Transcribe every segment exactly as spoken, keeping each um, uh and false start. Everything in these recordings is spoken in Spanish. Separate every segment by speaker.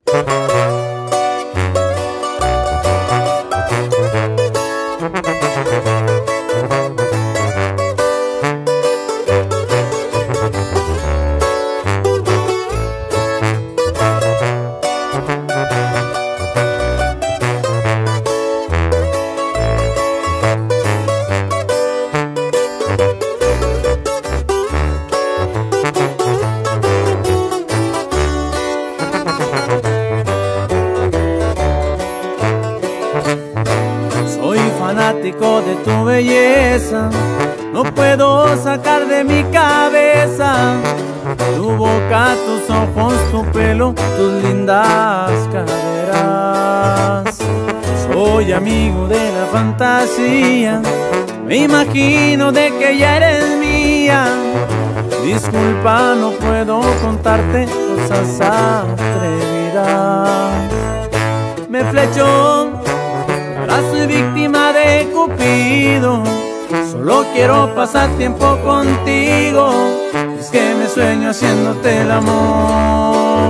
Speaker 1: Soy fanático de tu belleza, no puedo sacar de mi cabeza tu boca, tus ojos, tu pelo, tus lindas caderas. Soy amigo de la fantasía, me imagino de que ya eres mía. Disculpa, no puedo contarte cosas atrevidas. Me flechó, ahora soy víctima de Cupido. Solo quiero pasar tiempo contigo. Es que me sueño haciéndote el amor.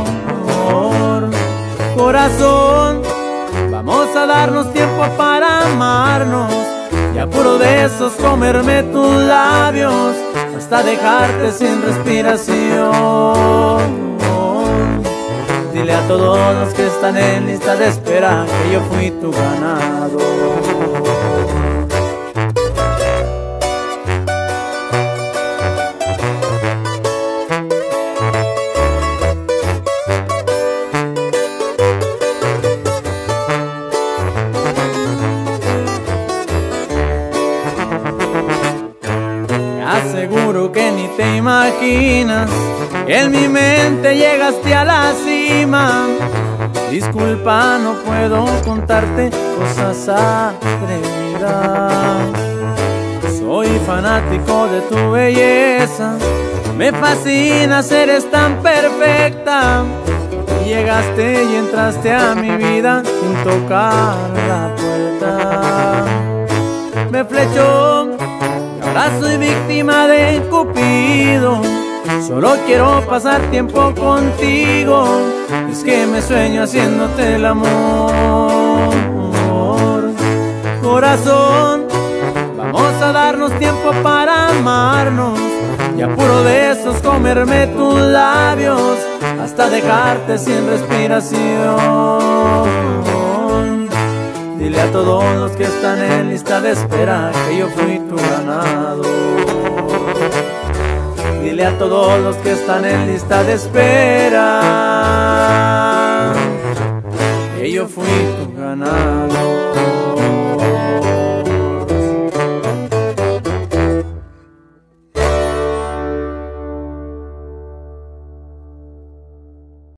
Speaker 1: Corazón, vamos a darnos tiempo para amarnos. Y a puro besos comerme tus labios hasta dejarte sin respiración. Dile a todos los que están en lista de espera que yo fui tu ganado. Aseguro que ni te imaginas que en mi mente llegaste a la cima. Disculpa, no puedo contarte cosas atrevidas. Soy fanático de tu belleza, me fascinas, eres tan perfecta. Llegaste y entraste a mi vida sin tocar la puerta. Me flechó, ahora soy víctima de Cupido. Solo quiero pasar tiempo contigo. Es que me sueño haciéndote el amor. Corazón, vamos a darnos tiempo para amarnos. Y a puro besos comerme tus labios hasta dejarte sin respiración. Dile a todos los que están en lista de espera que yo fui tu ganado. Dile a todos los que están en lista de espera que yo fui tu ganado.